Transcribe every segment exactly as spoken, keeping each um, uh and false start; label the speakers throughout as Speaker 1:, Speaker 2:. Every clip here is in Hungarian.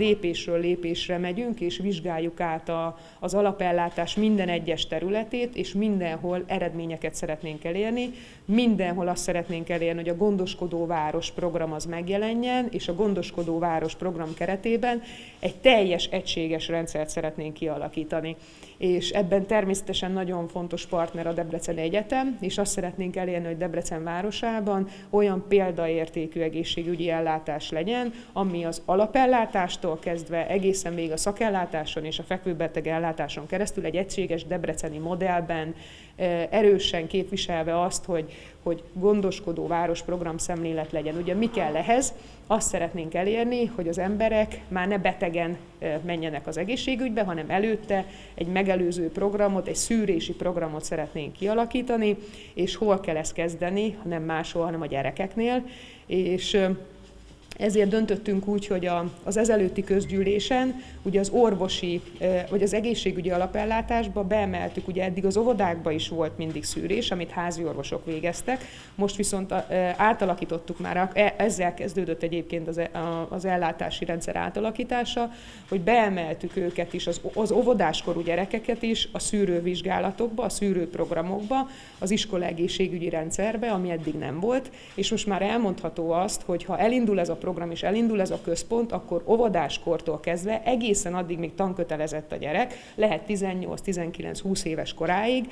Speaker 1: lépésről lépésre megyünk, és vizsgáljuk át a, az alapellátás minden egyes területét, és mindenhol eredményeket szeretnénk elérni. Mindenhol azt szeretnénk elérni, hogy a Gondoskodó Város program az megjelenjen, és a Gondoskodó Város program keretében egy teljes, egységes rendszert szeretnénk kialakítani. És ebben természetesen nagyon fontos partner a Debreceni Egyetem, és azt szeretnénk elérni, hogy Debrecen városában olyan példaértékű egészségügyi ellátás legyen, ami az alapellátástól kezdve egészen végig a szakellátáson és a fekvőbeteg ellátáson keresztül egy egységes debreceni modellben erősen képviselve azt, hogy, hogy gondoskodó város program szemlélet legyen. Ugye mi kell ehhez? Azt szeretnénk elérni, hogy az emberek már ne betegen menjenek az egészségügybe, hanem előtte egy megelőző programot, egy szűrési programot szeretnénk kialakítani, és hol kell ezt kezdeni, nem máshol, hanem a gyerekeknél. És ezért döntöttünk úgy, hogy a, az ezelőtti közgyűlésen ugye az orvosi, vagy az egészségügyi alapellátásba beemeltük, ugye eddig az óvodákba is volt mindig szűrés, amit házi orvosok végeztek, most viszont átalakítottuk már, ezzel kezdődött egyébként az, az ellátási rendszer átalakítása, hogy beemeltük őket is, az, az óvodáskorú gyerekeket is a szűrővizsgálatokba, a szűrőprogramokba, az iskola egészségügyi rendszerbe, ami eddig nem volt, és most már elmondható azt, hogy ha elindul ez a program és elindul ez a központ, akkor óvodáskortól kezdve egészen addig, még tankötelezett a gyerek, lehet tizennyolc, tizenkilenc, húsz éves koráig,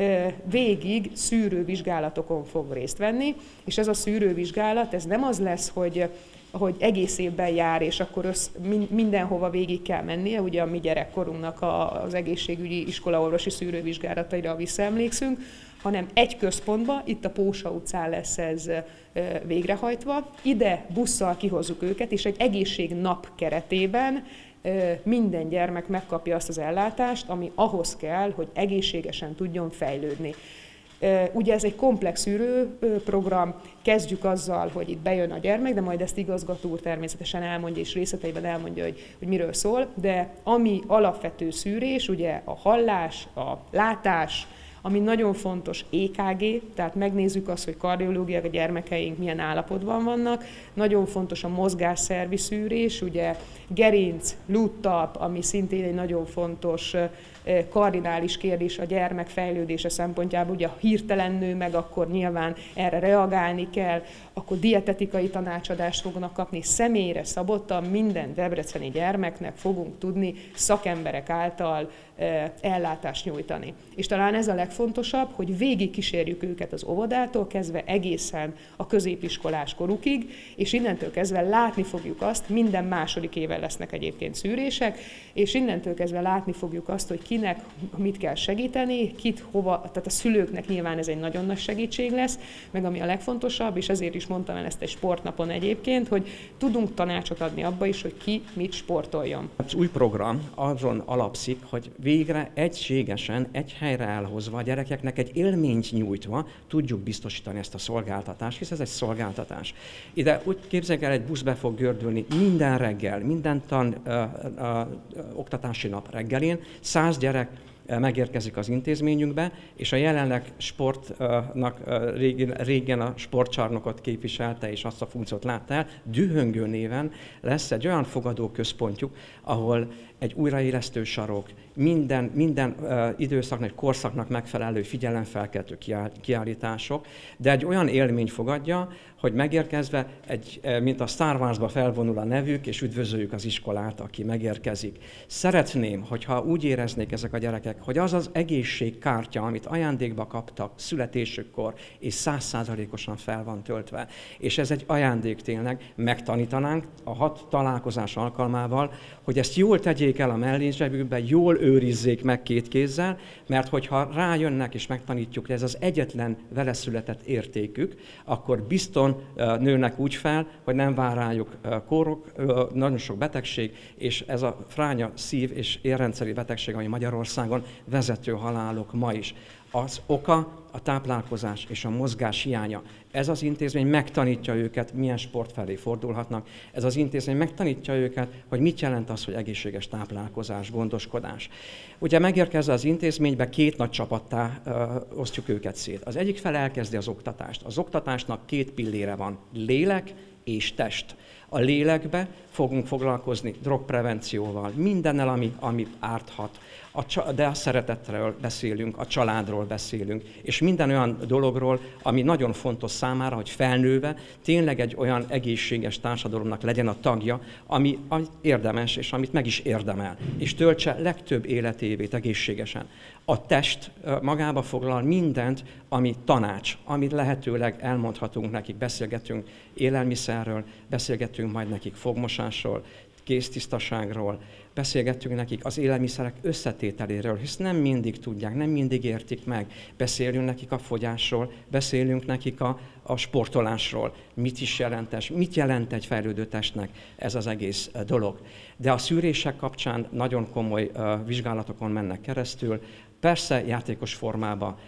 Speaker 1: végig szűrővizsgálatokon fog részt venni, és ez a szűrővizsgálat, ez nem az lesz, hogy hogy egész évben jár, és akkor össz, mindenhova végig kell mennie, ugye a mi gyerekkorunknak az egészségügyi iskolaorvosi szűrővizsgálataira visszaemlékszünk, hanem egy központba, itt a Pósa utcán lesz ez végrehajtva, ide busszal kihozzuk őket, és egy egészségnap keretében minden gyermek megkapja azt az ellátást, ami ahhoz kell, hogy egészségesen tudjon fejlődni. Ugye ez egy komplex szűrőprogram, kezdjük azzal, hogy itt bejön a gyermek, de majd ezt igazgató úr természetesen elmondja, és részleteiben elmondja, hogy, hogy miről szól, de ami alapvető szűrés, ugye a hallás, a látás, ami nagyon fontos, é ká gé, tehát megnézzük azt, hogy kardiológiai a gyermekeink milyen állapotban vannak. Nagyon fontos a mozgásszervi szűrés, ugye gerinc, lúttalp, ami szintén egy nagyon fontos kardinális kérdés a gyermek fejlődése szempontjából, ugye ha hirtelen nő meg, akkor nyilván erre reagálni kell, akkor dietetikai tanácsadást fognak kapni, személyre szabottan minden debreceni gyermeknek fogunk tudni szakemberek által ellátást nyújtani. És talán ez a legfontosabb, hogy végig kísérjük őket az óvodától kezdve egészen a középiskolás korukig, és innentől kezdve látni fogjuk azt, minden második éven lesznek egyébként szűrések, és innentől kezdve látni fogjuk azt, hogy kinek mit kell segíteni, kit hova, tehát a szülőknek nyilván ez egy nagyon nagy segítség lesz, meg ami a legfontosabb, és ezért is mondtam el ezt egy sportnapon egyébként, hogy tudunk tanácsot adni abba is, hogy ki mit sportoljon.
Speaker 2: Az új program azon alapszik, hogy végre egységesen, egy helyre elhozva, a gyerekeknek egy élményt nyújtva tudjuk biztosítani ezt a szolgáltatást, hisz ez egy szolgáltatás. Ide úgy képzeljük el, egy busz be fog gördülni minden reggel, minden tan, ö, ö, ö, oktatási nap reggelén, száz gyerek megérkezik az intézményünkbe, és a jelenleg sportnak régen, régen a sportcsarnokot képviselte, és azt a funkciót látta el, Dühöngő néven lesz egy olyan fogadóközpontjuk, ahol egy újraélesztő sarok, minden, minden uh, időszaknak, korszaknak megfelelő figyelemfelkeltő kiállítások, de egy olyan élmény fogadja, hogy megérkezve, egy, mint a Star Wars-ba felvonul a nevük, és üdvözöljük az iskolát, aki megérkezik. Szeretném, hogyha úgy éreznék ezek a gyerekek, hogy az az egészségkártya, amit ajándékba kaptak születésükkor, és száz százalékosan fel van töltve, és ez egy ajándék tényleg, megtanítanánk a hat találkozás alkalmával, hogy ezt jól tegyék el a mellénzsebükbe, jól őrizzék meg két kézzel, mert hogyha rájönnek és megtanítjuk, hogy ez az egyetlen vele született értékük, akkor bizton nőnek úgy fel, hogy nem vár rájuk kórok, nagyon sok betegség, és ez a fránya szív- és érrendszeri betegség, ami Magyarországon vezető halálok ma is. Az oka a táplálkozás és a mozgás hiánya. Ez az intézmény megtanítja őket, milyen sport felé fordulhatnak. Ez az intézmény megtanítja őket, hogy mit jelent az, hogy egészséges táplálkozás, gondoskodás. Ugye megérkezve az intézménybe két nagy csapattá ö, osztjuk őket szét. Az egyik fel elkezdi az oktatást. Az oktatásnak két pillére van, lélek és test. A lélekbe fogunk foglalkozni drogprevencióval, mindennel, ami, ami árthat. A, de a szeretetről beszélünk, a családról beszélünk, és minden olyan dologról, ami nagyon fontos számára, hogy felnőve tényleg egy olyan egészséges társadalomnak legyen a tagja, ami, ami érdemes, és amit meg is érdemel, és töltse legtöbb életévét egészségesen. A test magába foglal mindent, ami tanács, amit lehetőleg elmondhatunk nekik, beszélgetünk élelmiszerről, beszélgetünk majd nekik fogmosásról, kéztisztaságról, beszélgettünk nekik az élelmiszerek összetételéről, hisz nem mindig tudják, nem mindig értik meg. Beszélünk nekik a fogyásról, beszélünk nekik a, a sportolásról, mit is jelent ez, mit jelent egy fejlődő testnek ez az egész dolog. De a szűrések kapcsán nagyon komoly uh, vizsgálatokon mennek keresztül, persze játékos formában,